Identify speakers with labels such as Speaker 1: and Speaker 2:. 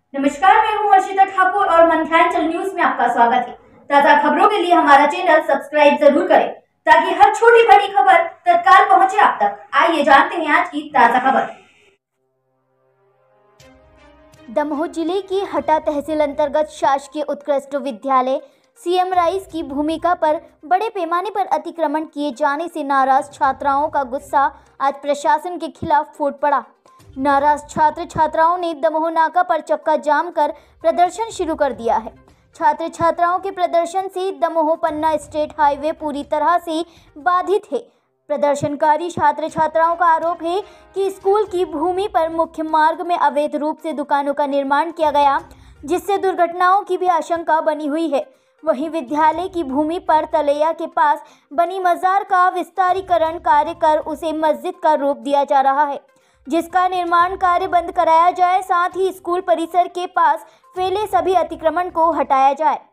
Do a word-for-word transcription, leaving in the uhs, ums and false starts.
Speaker 1: नमस्कार, मैं हूं अर्शिता ठाकुर और मंथ्रांचल न्यूज में आपका स्वागत है। ताजा खबरों के लिए हमारा चैनल सब्सक्राइब जरूर करें ताकि हर छोटी बड़ी खबर तत्काल पहुंचे आप तक। आइए जानते हैं आज की ताजा खबर।
Speaker 2: दमोह जिले की हटा तहसील अंतर्गत शासकीय उत्कृष्ट विद्यालय सीएम राइस की भूमिका पर बड़े पैमाने पर अतिक्रमण किए जाने से नाराज छात्राओं का गुस्सा आज प्रशासन के खिलाफ फूट पड़ा। नाराज छात्र छात्राओं ने दमोह नाका पर चक्का जाम कर प्रदर्शन शुरू कर दिया है। छात्र छात्राओं के प्रदर्शन से दमोह पन्ना स्टेट हाईवे पूरी तरह से बाधित है। प्रदर्शनकारी छात्र छात्राओं का आरोप है कि स्कूल की भूमि पर मुख्य मार्ग में अवैध रूप से दुकानों का निर्माण किया गया, जिससे दुर्घटनाओं की भी आशंका बनी हुई है। वहीं विद्यालय की भूमि पर तलैया के पास बनी मजार का विस्तारीकरण कार्य कर उसे मस्जिद का रूप दिया जा रहा है, जिसका निर्माण कार्य बंद कराया जाए। साथ ही स्कूल परिसर के पास फैले सभी अतिक्रमण को हटाया जाए।